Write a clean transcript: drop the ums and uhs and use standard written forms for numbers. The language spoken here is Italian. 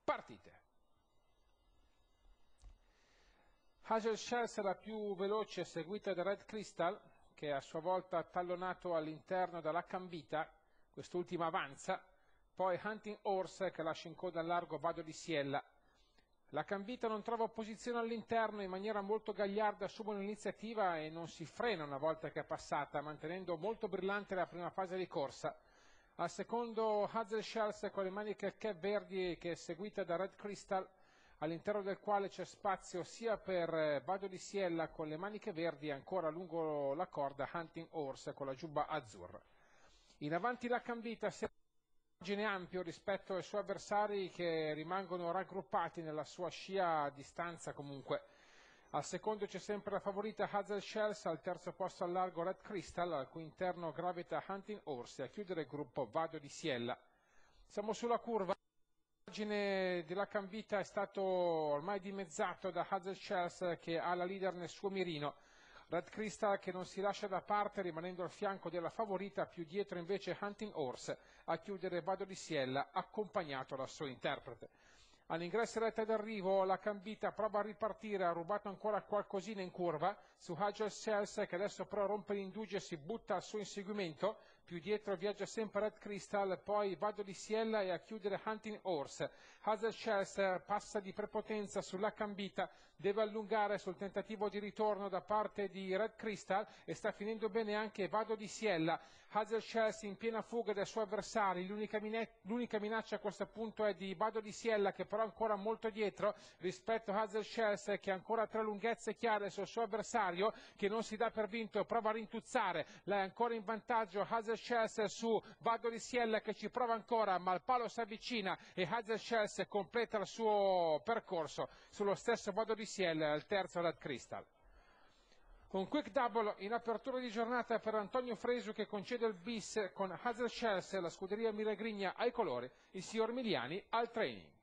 partite. Hazel Chelsea la più veloce, seguita da Red Crystal, che a sua volta ha tallonato all'interno dalla Cambita, quest'ultima avanza, poi Hunting Horse che lascia in coda al largo Vado di Siella. La Cambita non trova opposizione all'interno, in maniera molto gagliarda assume l'iniziativa e non si frena una volta che è passata, mantenendo molto brillante la prima fase di corsa. Al secondo Hazel Chelsea con le maniche Cap Verdi, che è seguita da Red Crystal, all'interno del quale c'è spazio sia per Vado di Siella con le maniche verdi e ancora lungo la corda Hunting Horse con la giubba azzurra. In avanti la Cambita, margine ampio rispetto ai suoi avversari che rimangono raggruppati nella sua scia a distanza comunque. Al secondo c'è sempre la favorita Hazel Chelsea, al terzo posto al largo Red Crystal, al cui interno gravita Hunting Horse e a chiudere il gruppo Vado di Siella. Siamo sulla curva. Il margine della Cambita è stato ormai dimezzato da Hazel Chelsea che ha la leader nel suo mirino. Red Crystal che non si lascia da parte rimanendo al fianco della favorita, più dietro invece Hunting Horse a chiudere Vado di Siella accompagnato dal suo interprete. All'ingresso retta d'arrivo la Cambita prova a ripartire, ha rubato ancora qualcosina in curva su Hazel Chelsea che adesso però rompe l'indugio e si butta al suo inseguimento. Più dietro viaggia sempre Red Crystal, poi Vado di Siella e a chiudere Hunting Horse. Hazel Chelsea passa di prepotenza sulla Cambita, deve allungare sul tentativo di ritorno da parte di Red Crystal e sta finendo bene anche Vado di Siella. Hazel Chelsea in piena fuga dai suoi avversari, l'unica minaccia a questo punto è di Vado di Siella che però ancora molto dietro rispetto a Hazel Chelsea che ha ancora tre lunghezze chiare sul suo avversario che non si dà per vinto, prova a rintuzzare, là è ancora in vantaggio Hazel Chelsea su Vado di Siella che ci prova ancora ma il palo si avvicina e Hazel Chelsea completa il suo percorso sullo stesso Vado di Siella al terzo Red Crystal. Un quick double in apertura di giornata per Antonio Fresu che concede il bis con Hazel Chelsea, la scuderia Miragrigna ai colori, il signor Miliani al training.